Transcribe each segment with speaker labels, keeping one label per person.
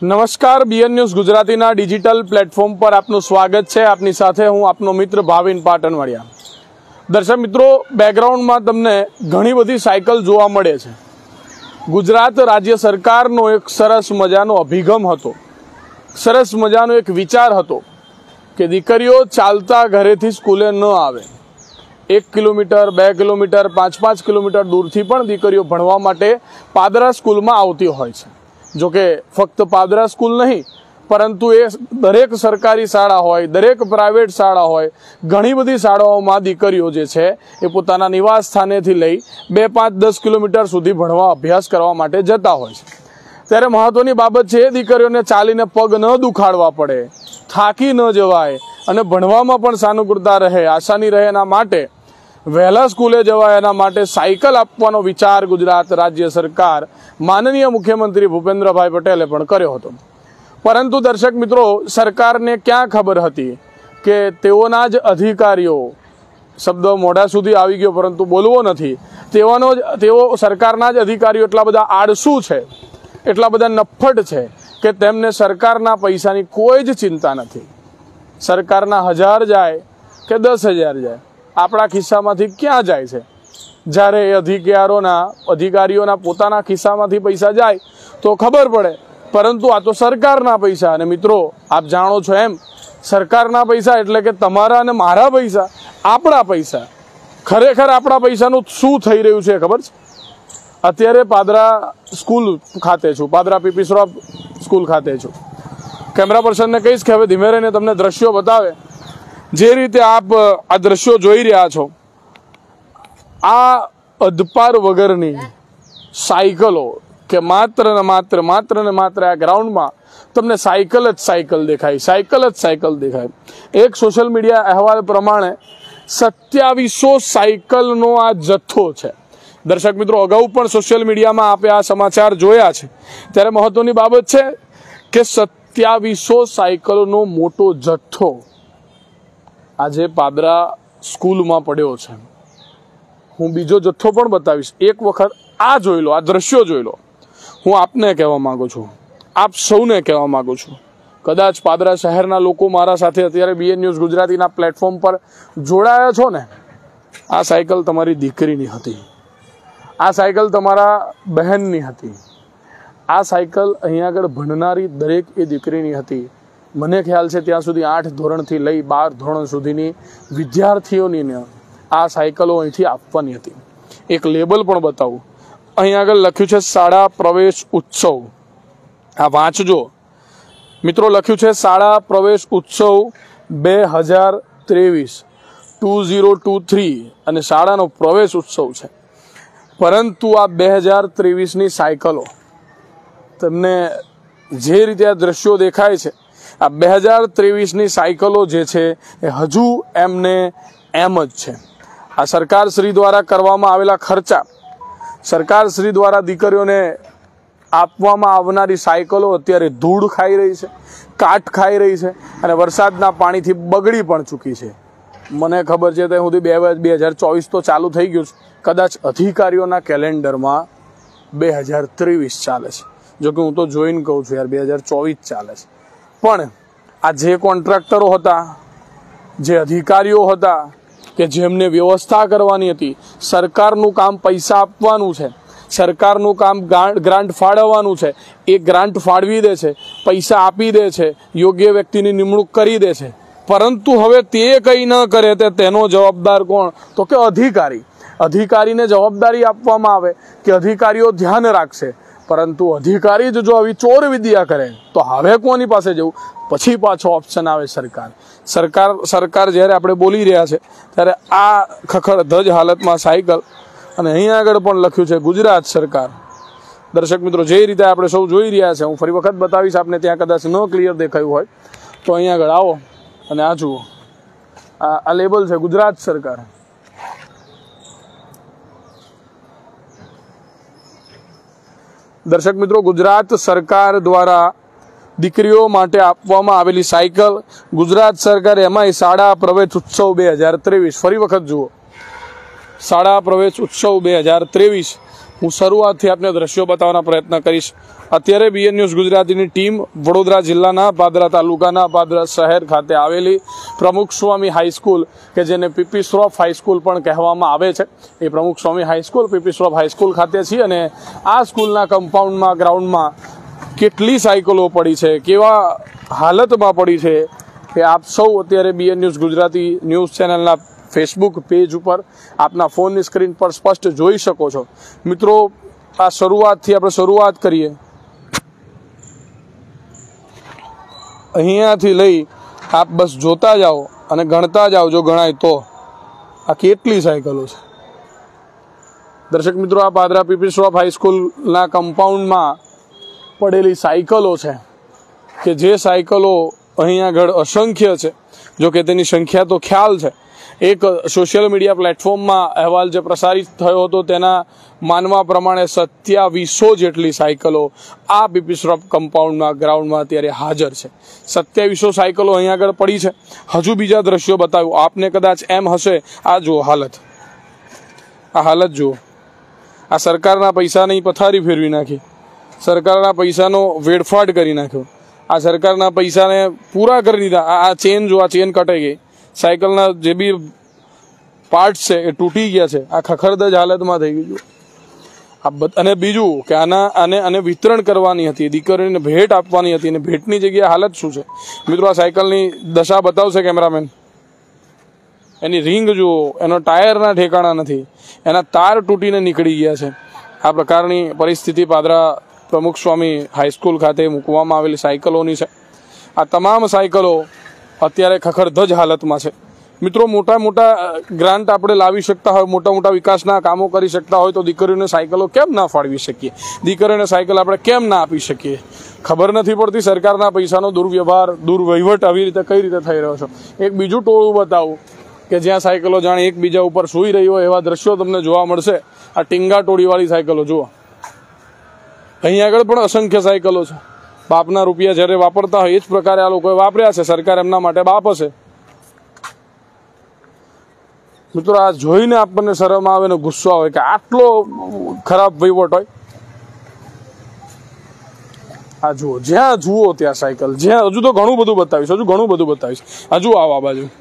Speaker 1: નમસ્કાર, BN news ગુજરાતીના digital platform પર આપનું સ્વાગત છે। આપની સાથે હું આપનો મિત્ર ભાવિન પાટણવાડિયા। દર્શક મિત્રો, બેકગ્રાઉન્ડમાં તમને ઘણી બધી સાયકલ જોવા મળે છે। ગુજરાત રાજ્ય સરકારનો એક સરસ મજાનો અભિગમ હતો, સરસ મજાનો એક વિચાર હતો કે દીકરીઓ ચાલતા ઘરેથી સ્કૂલે ન આવે। 1 કિલોમીટર, 2 કિલોમીટર, 5-5 કિલોમીટર દૂરથી પણ દીકરીઓ ભણવા માટે પાદરા સ્કૂલમાં આવતી હોય છે। જો કે ફક્ત પાદરા સ્કૂલ નહીં, પરંતુ એ દરેક સરકારી શાળા હોય, દરેક પ્રાઇવેટ શાળા હોય, ઘણી બધી શાળાઓમાં દીકરીઓ જે છે એ પોતાના નિવાસ સ્થાનેથી લઈ 2, 5, 10 કિલોમીટર સુધી ભણવા અભ્યાસ કરવા માટે જતા હોય છે। ત્યારે મહત્વની બાબત છે એ દીકરીઓને ચાલીને પગ ન દુખાડવા પડે, થાકી ન જવાય અને ભણવામાં પણ સાનુકૂળતા રહે, આસાની રહે, એના માટે વહેલા સ્કૂલે જવાય એના માટે સાયકલ આપવાનો વિચાર ગુજરાત રાજ્ય સરકાર માનનીય મુખ્યમંત્રી ભૂપેન્દ્રભાઈ પટેલે પણ કર્યો હતો। પરંતુ દર્શક મિત્રો, સરકારને ક્યાં ખબર હતી કે તેઓના જ અધિકારીઓ, શબ્દ મોઢા સુધી આવી ગયો પરંતુ બોલવો નથી, તેઓ સરકારના જ અધિકારીઓ એટલા બધા આળસુ છે, એટલા બધા નફ્ફટ છે કે તેમને સરકારના પૈસાની કોઈ જ ચિંતા નથી। સરકારના 1000 જાય કે 10,000 જાય, આપણા ખિસ્સામાંથી ક્યાં જાય છે? જ્યારે એ અધિકારીઓના પોતાના ખિસ્સામાંથી પૈસા જાય તો ખબર પડે, પરંતુ આ તો સરકારના પૈસા। અને મિત્રો, આપ જાણો છો એમ, સરકારના પૈસા એટલે કે તમારા અને મારા પૈસા, આપણા પૈસા। ખરેખર આપણા પૈસાનું શું થઈ રહ્યું છે ખબર છે? અત્યારે પાદરા સ્કૂલ ખાતે છું, પાદરા પીપી શ્રોફ સ્કૂલ ખાતે છું। કેમેરા પર્સનને કહીશ કે હવે ધીમે રહીને તમને દ્રશ્યો બતાવે। જે રીતે આપ આ દ્રશ્યો જોઈ રહ્યા છો, આ અધપાર વગરની સાયકલો કે માત્ર ને માત્ર આ ગ્રાઉન્ડમાં તમને સાયકલ જ સાયકલ દેખાય। એક સોશિયલ મીડિયા અહેવાલ પ્રમાણે 2700 સાયકલનો આ જથ્થો છે। દર્શક મિત્રો, અગાઉ પણ સોશિયલ મીડિયામાં આપે આ સમાચાર જોયા છે, ત્યારે મહત્વની બાબત છે કે 2700 સાયકલનો મોટો જથ્થો આજે પાદરા સ્કૂલમાં પડ્યો છે। હું બીજો જથ્થો પણ બતાવીશ, એક વખત આ જોઈ લો, આ દ્રશ્યો જોઈ લો। હું આપને કહેવા માંગુ છું, આપ સૌને કહેવા માંગુ છું, કદાચ પાદરા શહેરના લોકો મારા સાથે અત્યારે બીએન ન્યૂઝ ગુજરાતીના પ્લેટફોર્મ પર જોડાયા છો ને, આ સાયકલ તમારી દીકરીની હતી, આ સાયકલ તમારા બહેનની હતી, આ સાયકલ અહીંયા આગળ ભણનારી દરેક એ દીકરીની હતી। મને ખ્યાલ છે ત્યાં સુધી 8 ધોરણથી લઈ 12 ધોરણ સુધીની વિદ્યાર્થીઓની આ સાયકલો અહીંથી આપવાની હતી। એક લેબલ પણ બતાવું, અહીંયા આગળ લખ્યું છે શાળા પ્રવેશ ઉત્સવ। આ વાંચજો મિત્રો, લખ્યું છે શાળા પ્રવેશ ઉત્સવ 2023 2023 અને શાળાનો પ્રવેશ ઉત્સવ છે। પરંતુ આ 2023ની સાયકલો, તમને જે રીતે આ દ્રશ્યો દેખાય છે, આ 2023ની સાયકલો જે છે એ હજુ એમને એમ જ છે। આ સરકારશ્રી દ્વારા કરવામાં આવેલા ખર્ચા, સરકારશ્રી દ્વારા દીકરીઓને આપવામાં આવનારી સાયકલો અત્યારે ધૂળ ખાઈ રહી છે, કાટ ખાઈ રહી છે અને વરસાદના પાણીથી બગડી પણ ચૂકી છે। મને ખબર છે ત્યાં સુધી 2024 તો ચાલુ થઈ ગયું છે, કદાચ અધિકારીઓના કેલેન્ડરમાં 2023 ચાલે છે। જો કે હું તો જોઈને કહું છું યાર, 2024 ચાલે છે। પણ આ જે કોન્ટ્રાક્ટરો હતા, જે અધિકારીઓ હતા કે જેમને વ્યવસ્થા કરવાની હતી, સરકારનું કામ પૈસા આપવાનું છે, સરકારનું કામ ગ્રાન્ટ ફાળવવાનું છે, એ ગ્રાન્ટ ફાળવી દે છે, પૈસા આપી દે છે, યોગ્ય વ્યક્તિની નિમણૂક કરી દે છે, પરંતુ હવે તે કંઈ ન કરે તેનો જવાબદાર કોણ? તો કે અધિકારીને જવાબદારી આપવામાં આવે કે અધિકારીઓ ધ્યાન રાખશે, પરંતુ અધિકારી જ જો આવી ચોર વિદ્યા કરે તો હવે કોની પાસે જવું? પછી પાછો ઓપ્શન આવે સરકાર જ્યારે આપણે બોલી રહ્યા છે ત્યારે આ ખખડધજ હાલતમાં સાયકલ, અને અહીંયા આગળ પણ લખ્યું છે ગુજરાત સરકાર। દર્શક મિત્રો, જે રીતે આપણે સૌ જોઈ રહ્યા છે, હું ફરી વખત બતાવીશ આપને, ત્યાં કદાચ ન ક્લિયર દેખાયું હોય તો અહીંયા આગળ આવો અને આ જુઓ, આ લેબલ છે ગુજરાત સરકાર। દર્શક મિત્રો, ગુજરાત સરકાર દ્વારા દીકરીઓ માટે આપવામાં આવેલી સાયકલ, ગુજરાત સરકાર, એમાંય શાળા પ્રવેશ ઉત્સવ 2023। ફરી વખત જુઓ, શાળા પ્રવેશ ઉત્સવ 2023। હું શરૂઆતથી આપને દ્રશ્યો બતાવવાનો પ્રયત્ન કરીશ। અત્યારે બીએન ન્યૂઝ ગુજરાતીની ટીમ વડોદરા જિલ્લાના પાદરા તાલુકાના પાદરા શહેર ખાતે આવેલી પ્રમુખ સ્વામી હાઈસ્કૂલ કે જેને પીપી શ્રોફ હાઈસ્કૂલ પણ કહેવામાં આવે છે, એ પ્રમુખ સ્વામી હાઈસ્કૂલ પીપી શ્રોફ હાઈસ્કૂલ ખાતે છીએ અને આ સ્કૂલના કમ્પાઉન્ડમાં ગ્રાઉન્ડમાં કેટલી સાયકલો પડી છે, કેવા હાલતમાં પડી છે કે આપ સૌ અત્યારે બીએન ન્યૂઝ ગુજરાતી ન્યૂઝ ચેનલના ફેસબુક પેજ ઉપર આપના ફોનની સ્ક્રીન પર સ્પષ્ટ જોઈ શકો છો। મિત્રો, આ શરૂઆતથી આપણે શરૂઆત કરીએ, અહીંયાથી લઈ આપ બસ જોતા જાઓ અને ગણતા જાઓ, જો ગણાય તો આ કેટલી સાયકલો છે। દર્શક મિત્રો, આ પાદરા પીપી શ્રોફ હાઈસ્કૂલના કમ્પાઉન્ડમાં પડેલી સાયકલો છે કે જે સાયકલો અહીં આગળ અસંખ્ય છે। જો કે તેની સંખ્યા તો ખ્યાલ છે, એક સોશિયલ મીડિયા પ્લેટફોર્મમાં અહેવાલ જે પ્રસારિત થયો હતો તેના માનવા પ્રમાણે 2700 જેટલી સાયકલો આ પીપી શ્રોફ કમ્પાઉન્ડના ગ્રાઉન્ડમાં અત્યારે હાજર છે। 2700 સાયકલો અહીં આગળ પડી છે। હજુ બીજા દ્રશ્યો બતાવ્યું આપને, કદાચ એમ હશે, આ જુઓ હાલત, આ હાલત જુઓ, આ સરકારના પૈસાની પથારી ફેરવી નાખી, સરકારના પૈસાનો વેડફાટ કરી નાખ્યો, આ સરકારના પૈસાને પૂરા કરી દીધા। આ ચેન જો, આ ચેન કટાઈ ગઈ, સાયકલના જે બી પાર્ટ્સ છે એ તૂટી ગયા છે, આ ખખડધજ હાલતમાં થઈ ગયું। અને બીજું કે આને વિતરણ કરવાની હતી, દીકરીને ભેટ આપવાની હતી, અને ભેટની જગ્યાએ હાલત શું છે મિત્રો? આ સાયકલની દશા બતાવશે કેમેરામેન, એની રિંગ જુઓ, એનો ટાયરના ઠેકાણા નથી, એના તાર તૂટીને નીકળી ગયા છે। આ પ્રકારની પરિસ્થિતિ પાદરા પ્રમુખ સ્વામી હાઈસ્કૂલ ખાતે મૂકવામાં આવેલી સાયકલોની છે। આ તમામ સાયકલો અત્યારે ખખડધજ હાલતમાં છે। મિત્રો, મોટા મોટા ગ્રાન્ટ આપણે લાવી શકતા હોય, મોટા મોટા વિકાસના કામો કરી શકતા હોય તો દીકરીઓને સાયકલો કેમ ના ફાળવી શકીએ? દીકરીઓને સાયકલ આપણે કેમ ના આપી શકીએ? ખબર નથી પડતી સરકારના પૈસાનો દુર્વ્યવહાર, દુર્વહીવટ આવી રીતે કઈ રીતે થઈ રહ્યો છે। એક બીજું ટોળું બતાવું કે જ્યાં સાયકલો જાણે એકબીજા ઉપર સૂઈ રહી હોય એવા દ્રશ્યો તમને જોવા મળશે। આ ટીંગા ટોળીવાળી સાયકલો જુઓ, અહીં આગળ પણ અસંખ્ય સાયકલો છે। બાપના રૂપિયા જ્યારે વાપરતા હોય એ જ પ્રકારે આ લોકોએ વાપર્યા છે, સરકાર એમના માટે બાપ હશે। મિત્રો, આ જોઈને આપણને શરમ આવે ને ગુસ્સો આવે કે આટલો ખરાબ વહીવટ હોય। આ જુઓ, જ્યાં જુઓ ત્યાં સાયકલ, જ્યાં, હજુ તો ઘણું બધું બતાવીશ, હજુ આવો આ બાજુ,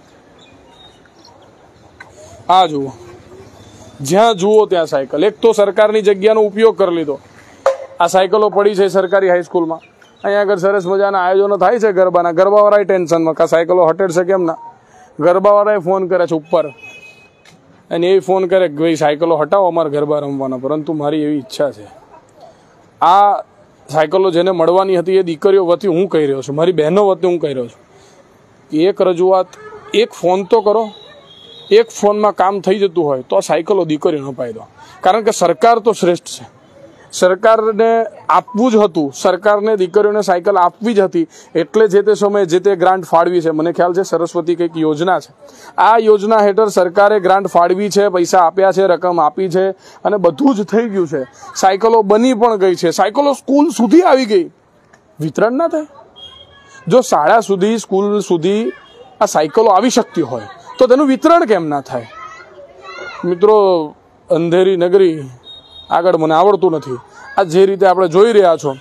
Speaker 1: આ જુઓ, જ્યાં જુઓ ત્યાં સાયકલ। એક તો સરકારની જગ્યાનો ઉપયોગ કરી લીધો, આ સાયકલો પડી છે સરકારી હાઈસ્કૂલમાં, અહીંયા આગળ સરસ મજાના આયોજનો થાય છે ગરબાના, ગરબાવાળાએ ટેન્શનમાં કે સાયકલો હટેડશે કેમ ના, ગરબાવાળાએ ફોન કરે છે ઉપર, અને એ ફોન કરે કે ભાઈ સાયકલો હટાવો અમારે ગરબા રમવાના, પરંતુ મારી એવી ઈચ્છા છે, આ સાયકલો જેને મળવાની હતી એ દીકરીઓ વતી હું કહી રહ્યો છું, મારી બહેનો વતી હું કહી રહ્યો છું કે એક રજૂઆત, એક ફોન તો કરો, એક ફોનમાં કામ થઈ જતું હોય તો આ સાયકલો દીકરીઓને અપાઈ દો, કારણ કે સરકાર તો શ્રેષ્ઠ છે, સરકારને આપવું જ હતું, સરકારને દીકરીઓને સાયકલ આપવી જ હતી, એટલે જે તે સમયે જે તે ગ્રાન્ટ ફાળવી છે। મને ખ્યાલ છે સરસ્વતી કંઈક યોજના છે, આ યોજના હેઠળ સરકારે ગ્રાન્ટ ફાળવી છે, પૈસા આપ્યા છે, રકમ આપી છે, અને બધું જ થઈ ગયું છે, સાયકલો બની પણ ગઈ છે, સાયકલો સ્કૂલ સુધી આવી ગઈ, વિતરણ ના થાય? જો શાળા સુધી, સ્કૂલ સુધી આ સાયકલો આવી શકતી હોય તો તેનું વિતરણ કેમ ના થાય? મિત્રો, અંધેરી નગરી આગળ મને આવડતું નથી, આ જે રીતે આપણે જોઈ રહ્યા છો,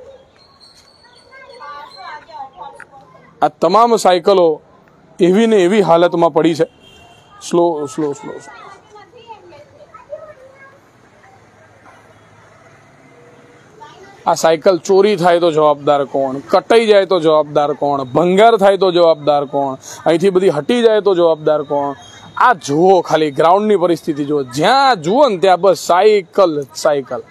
Speaker 1: આ તમામ સાયકલો એવી ને એવી હાલતમાં પડી છે। સ્લો સ્લો સ્લો આ સાયકલ ચોરી થાય તો જવાબદાર કોણ? કટાઈ જાય તો જવાબદાર કોણ? ભંગાર થાય તો જવાબદાર કોણ? અહીંથી બધી હટી જાય તો જવાબદાર કોણ? આ જુઓ, ખાલી ગ્રાઉન્ડની પરિસ્થિતિ જુઓ, જ્યાં જુઓ ને ત્યાં બસ સાયકલ સાયકલ।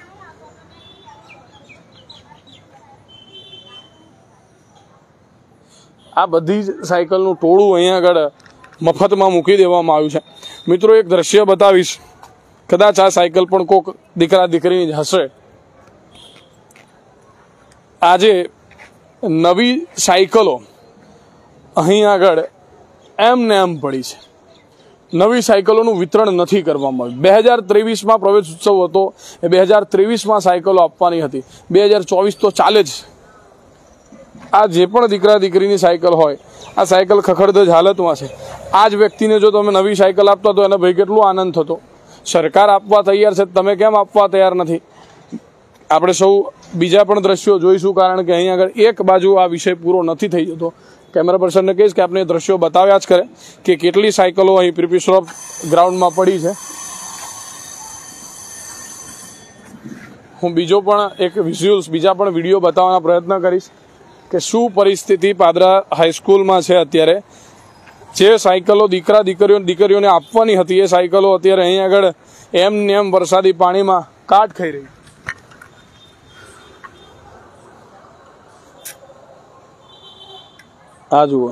Speaker 1: આ બધી જ સાયકલનું ટોળું અહીંયા આગળ મફતમાં મૂકી દેવામાં આવ્યું છે। મિત્રો, એક દ્રશ્ય બતાવીશ, કદાચ આ સાયકલ પણ કોઈક દીકરા દીકરીની જ હશે। આજે નવી સાયકલો અહીં આગળ એમને એમ પડી છે, નવી સાયકલોનું વિતરણ નથી કરવામાં આવ્યું। 2023માં પ્રવેશ ઉત્સવ હતો, એ 2023માં સાયકલો આપવાની હતી, 2024 તો ચાલે જ। આ જે પણ દીકરા દીકરીની સાયકલ હોય, આ સાયકલ ખખડધજ હાલતમાં છે। આ જ વ્યક્તિને જો તમે નવી સાયકલ આપતા તો એને ભાઈ કેટલો આનંદ થતો। સરકાર આપવા તૈયાર છે, તમે કેમ આપવા તૈયાર નથી? આપણે સૌ બીજા પણ દ્રશ્યો જોઈશું, કારણ કે અહીં આગળ એક બાજુ આ વિષય પૂરો નથી થઈ જતો. કેમેરા પર્સનને કહીશ કે આપણે દ્રશ્યો બતાવ્યા જ કરે કે કેટલી સાયકલો અહીં પીપી શ્રોફ ગ્રાઉન્ડમાં પડી છે. હું બીજો પણ એક વિઝ્યુઅલ્સ, બીજા પણ વિડીયો બતાવવાનો પ્રયત્ન કરીશ કે શું પરિસ્થિતિ પાદરા હાઈસ્કૂલમાં છે અત્યારે. જે સાયકલો દીકરીઓને આપવાની હતી એ સાયકલો અત્યારે અહીં આગળ એમ વરસાદી પાણીમાં કાટ ખાઈ રહી. આ જુઓ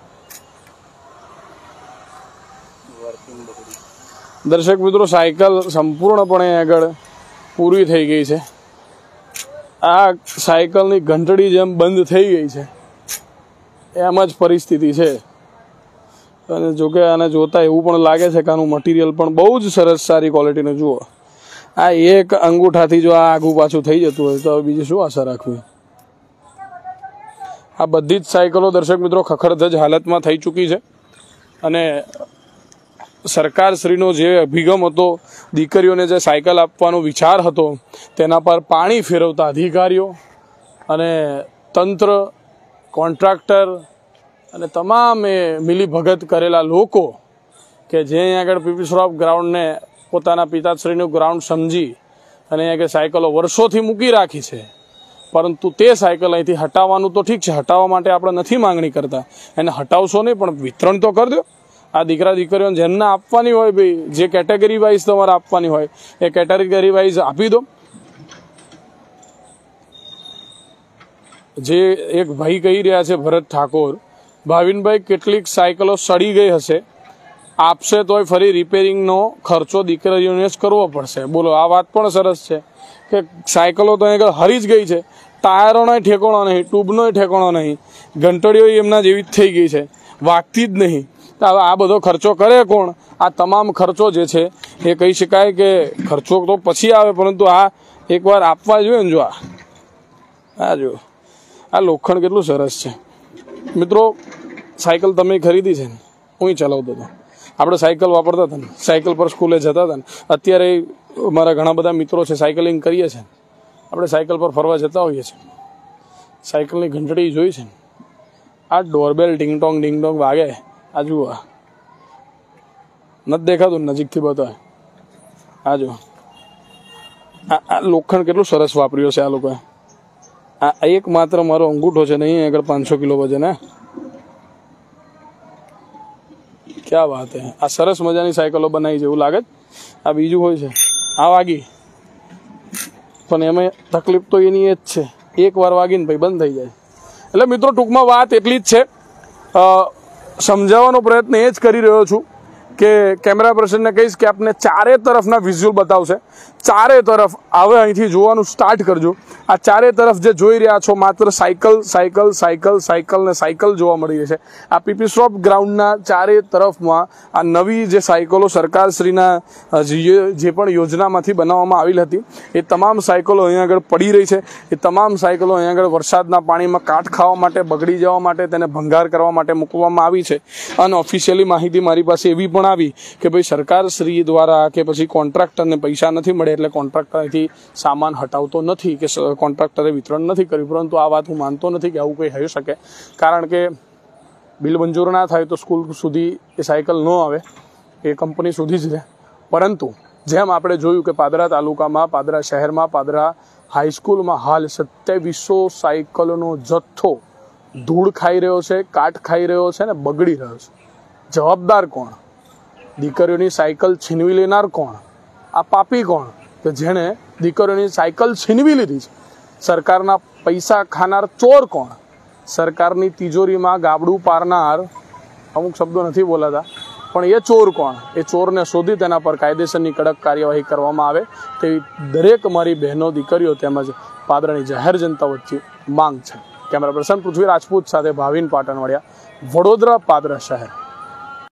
Speaker 1: દર્શક મિત્રો, સાયકલ સંપૂર્ણપણે આગળ પૂરી થઈ ગઈ છે. આ સાયકલની ઘંટડી જેમ બંધ થઈ ગઈ છે, એમ જ પરિસ્થિતિ છે. અને જોકે આને જોતા એવું પણ લાગે છે કે આનું મટીરિયલ પણ બહુ જ સરસ સારી ક્વોલિટીનું. જુઓ, આ એક અંગૂઠાથી જો આ આગું પાછું થઈ જતું હોય તો બીજી શું આશા રાખવી. આ બધી જ સાયકલો દર્શક મિત્રો ખખડધજ હાલતમાં થઈ ચૂકી છે. અને સરકારશ્રીનો જે અભિગમ હતો, દીકરીઓને જે સાયકલ આપવાનો વિચાર હતો, તેના પર પાણી ફેરવતા અધિકારીઓ અને તંત્ર, કોન્ટ્રાક્ટર અને તમામે મિલીભગત કરેલા લોકો કે જે અહીં આગળ પીપી શ્રોફ ગ્રાઉન્ડને પોતાના પિતાશ્રીનું ગ્રાઉન્ડ સમજી અને અહીંયા આગળ સાયકલો વર્ષોથી મૂકી રાખી છે. પરંતુ તે સાયકલ અહીંથી હટાવવાનું તો ઠીક છે, હટાવવા માટે આપણે નથી માંગણી કરતા, એને હટાવશો નહીં પણ વિતરણ તો કરી દો. આ દીકરીઓને જેમને આપવાની હોય, ભાઈ જે કેટેગરી વાઇઝ તમારે આપવાની હોય એ કેટેગરી વાઇઝ આપી દો. જે એક ભાઈ કહી રહ્યા છે, ભરત ઠાકોર, ભાવિનભાઈ કેટલીક સાયકલો સડી ગઈ હશે, આપશે તોય ફરી રિપેરિંગનો ખર્ચો દીકરીઓને જ કરવો પડશે. બોલો, આ વાત પણ સરસ છે કે સાયકલો તો આગળ હરી જ ગઈ છે, ટાયરોનો ઠેકાણો નહીં, ટ્યુબનો ઠેકાણો નહીં, ઘંટડીઓ એમના જેવી જ થઈ ગઈ છે, વાગતી જ નહીં. હવે આ બધો ખર્ચો કરે કોણ? આ તમામ ખર્ચો જે છે એ કહી શકાય કે ખર્ચો તો પછી આવે, પરંતુ આ એકવાર આપવા જોઈએ ને. જો આ જો આ લોખંડ કેટલું સરસ છે. મિત્રો, સાયકલ તમે ખરીદી છે ને, હું ચલાવતો હતો. આપણે સાયકલ વાપરતા હતા ને, સાયકલ પર સ્કૂલે જતા હતા ને. અત્યારે મારા ઘણા બધા મિત્રો છે, સાયકલિંગ કરીએ છીએ, આપણે સાયકલ પર ફરવા જતા હોઈએ છીએ. સાયકલની ઘંટડી જોઈ છે ને, આ ડોરબેલ ડિંગટોંગ વાગે. આ જુઓ, નથી દેખાતું? નજીકથી બતાવે. આ જો આ લોખંડ કેટલું સરસ વાપર્યું છે આ લોકોએ. આ એક માત્ર મારો અંગૂઠો છે, નહીં આગળ 500 કિલો વજન. હે, ક્યાં વાત હે. આ સરસ મજાની સાયકલો બનાવી છે એવું લાગે. આ બીજું હોય છે, આ વાગી, પણ એમાં તકલીફ તો એની એ જ છે, એક વાર વાગીને પછી બંધ થઈ જાય. એટલે મિત્રો, ટૂંકમાં વાત એટલી જ છે. સમજાવવાનો પ્રયત્ન એ જ કરી રહ્યો છું કે કેમેરા પર્સનને કહીશ કે આપને ચારે તરફના વિઝ્યુઅલ બતાવશે. ચારે તરફ હવે અહીંથી જોવાનું સ્ટાર્ટ કરજો. આ ચારે તરફ જે જોઈ રહ્યા છો, માત્ર સાયકલ ને સાયકલ જોવા મળી રહી છે. આ પીપી શ્રોફ ગ્રાઉન્ડના ચારે તરફમાં આ નવી જે સાયકલો સરકારશ્રીના જે પણ યોજનામાંથી બનાવવામાં આવેલી હતી, એ તમામ સાયકલો અહીંયા આગળ પડી રહી છે. એ તમામ સાયકલો અહીંયા આગળ વરસાદના પાણીમાં કાટ ખાવા માટે, બગડી જવા માટે, તેને ભંગાર કરવા માટે મૂકવામાં આવી છે. અને ઓફિશિયલી માહિતી મારી પાસે એવી પણ આવી કે ભાઈ સરકારશ્રી દ્વારા કે પછી કોન્ટ્રાક્ટરને પૈસા નથી મળે એટલે કોન્ટ્રાક્ટરથી સામાન હટાવતો નથી કે કોન્ટ્રાક્ટરે વિતરણ નથી કર્યું. પરંતુ આ વાત હું માનતો નથી કે આવું કંઈ થઈ શકે, કારણ કે બિલ મંજૂર ના થાય તો સ્કૂલ સુધી એ સાયકલ ન આવે, એ કંપની સુધી જ રહે. પરંતુ જેમ આપણે જોયું કે પાદરા તાલુકામાં, પાદરા શહેરમાં, પાદરા હાઈસ્કૂલમાં હાલ 2700 સાયકલનો જથ્થો ધૂળ ખાઈ રહ્યો છે, કાટ ખાઈ રહ્યો છે ને બગડી રહ્યો છે. જવાબદાર કોણ? દીકરીઓની સાયકલ છીનવી લેનાર કોણ? આ પાપી કોણ કે જેણે દીકરીઓની સાયકલ છીનવી લીધી છે? સરકારના પૈસા ખાનાર ચોર કોણ? સરકારની તિજોરીમાં ગાબડું પારનાર, અમુક શબ્દો નથી બોલાતા, પણ એ ચોર કોણ? એ ચોરને શોધી તેના પર કાયદેસરની કડક કાર્યવાહી કરવામાં આવે તેવી દરેક મારી બહેનો, દીકરીઓ તેમજ પાદરાની જાહેર જનતા વચ્ચે માંગ છે. કેમેરા પર્સન પૃથ્વી રાજપૂત સાથે ભાવિન પાટણવાડિયા, વડોદરા, પાદરા શહેર.